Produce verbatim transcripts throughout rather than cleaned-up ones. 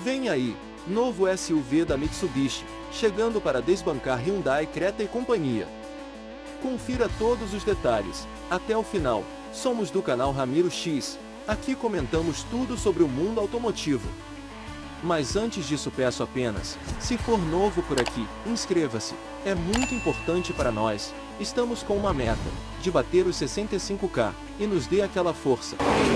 Vem aí, novo S U V da Mitsubishi, chegando para desbancar Hyundai Creta e companhia. Confira todos os detalhes, até o final. Somos do canal Ramiro X, aqui comentamos tudo sobre o mundo automotivo. Mas antes disso peço apenas, se for novo por aqui, inscreva-se, é muito importante para nós. Estamos com uma meta, de bater os sessenta e cinco K, e nos dê aquela força.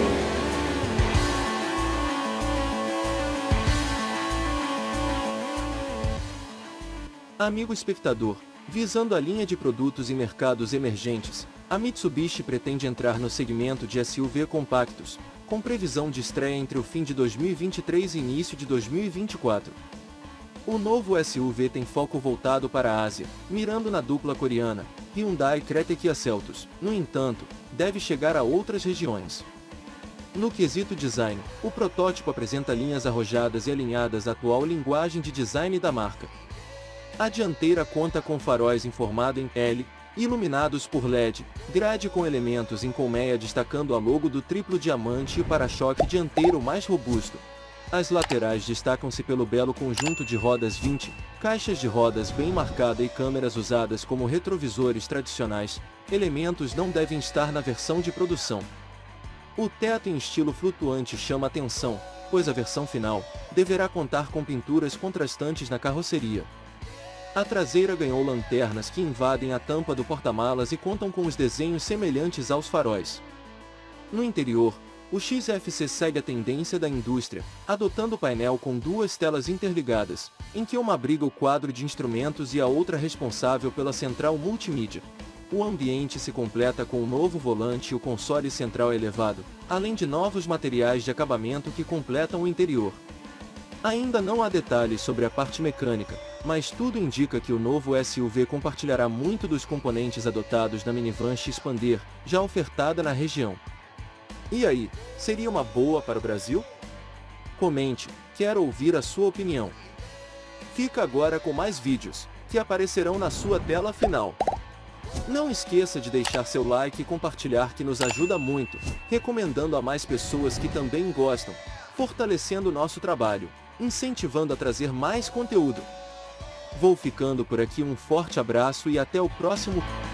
Amigo espectador, visando a linha de produtos e mercados emergentes, a Mitsubishi pretende entrar no segmento de S U V compactos, com previsão de estreia entre o fim de dois mil e vinte e três e início de dois mil e vinte e quatro. O novo S U V tem foco voltado para a Ásia, mirando na dupla coreana, Hyundai Creta e Kia Seltos. No entanto, deve chegar a outras regiões. No quesito design, o protótipo apresenta linhas arrojadas e alinhadas à atual linguagem de design da marca. A dianteira conta com faróis em formato em L, iluminados por L E D, grade com elementos em colmeia destacando a logo do triplo diamante e o para-choque dianteiro mais robusto. As laterais destacam-se pelo belo conjunto de rodas vinte, caixas de rodas bem marcada e câmeras usadas como retrovisores tradicionais. Elementos não devem estar na versão de produção. O teto em estilo flutuante chama atenção, pois a versão final deverá contar com pinturas contrastantes na carroceria. A traseira ganhou lanternas que invadem a tampa do porta-malas e contam com os desenhos semelhantes aos faróis. No interior, o X F C segue a tendência da indústria, adotando painel com duas telas interligadas, em que uma abriga o quadro de instrumentos e a outra responsável pela central multimídia. O ambiente se completa com o novo volante e o console central elevado, além de novos materiais de acabamento que completam o interior. Ainda não há detalhes sobre a parte mecânica, mas tudo indica que o novo S U V compartilhará muito dos componentes adotados na minivan Xpander, já ofertada na região. E aí, seria uma boa para o Brasil? Comente, quero ouvir a sua opinião. Fica agora com mais vídeos, que aparecerão na sua tela final. Não esqueça de deixar seu like e compartilhar, que nos ajuda muito, recomendando a mais pessoas que também gostam, fortalecendo o nosso trabalho, incentivando a trazer mais conteúdo. Vou ficando por aqui, um forte abraço e até o próximo.